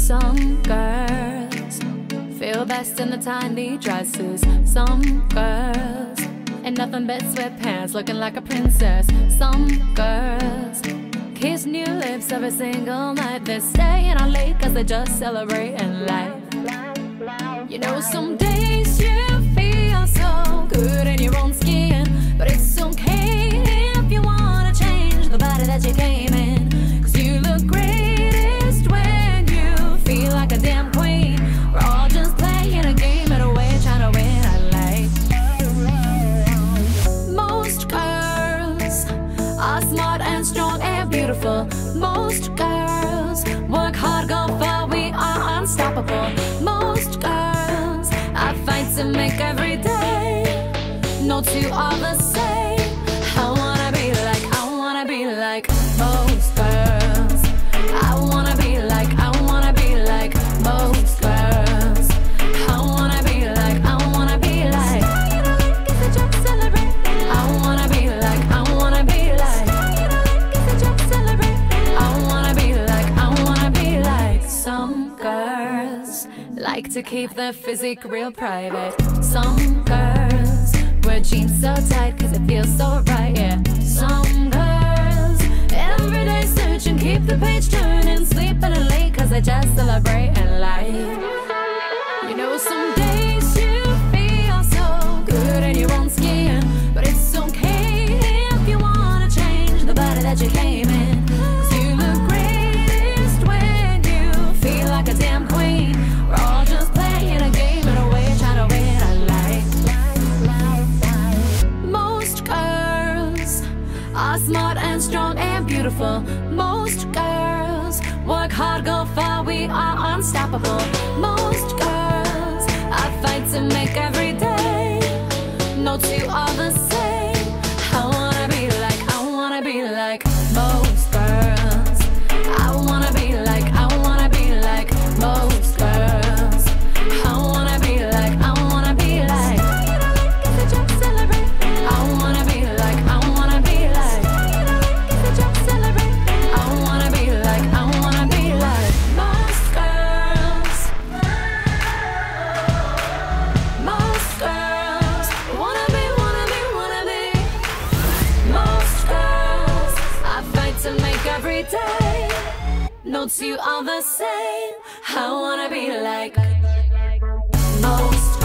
Some girls feel best in the tiny dresses. Some girls in nothing but sweatpants, looking like a princess. Some girls kiss new lips every single night. They're staying out late cause they're just celebrating life. You know, some days you feel so good in your own skin, but it's okay if you wanna change the body that you came in. Cause you look greatest when you feel like a damn queen. We're all just playing a game in a way, trying to win at life. Most girls are smart and strong and beautiful. Most girls work hard, go far, we are unstoppable. Most girls I fight to make every day. No two are the same. I wanna be like most girls. I wanna be like most girls. I wanna be like I wanna be like some girls like to keep their physique real private. Some girls wear jeans so tight cause it feels so right, yeah. Some girls every day search and keep the page turning, sleeping in late cause they just celebrating life. You know, some days you feel so good in your own skin, but it's okay if you wanna change the body that you came in. Cause you look greatest when you feel like a damn queen. We're all just playing a game in a way, trying to win at life. Most girls are smart and strong and beautiful. Most girls work hard, go far, we are unstoppable. Most girls I fight to make every day. No two are the same. I wanna be like most girls. I wanna be like most girls. I wanna be like I wanna be like most girls. Most girls wanna be most girls I fight to make every day. No two are the same. I wanna be like most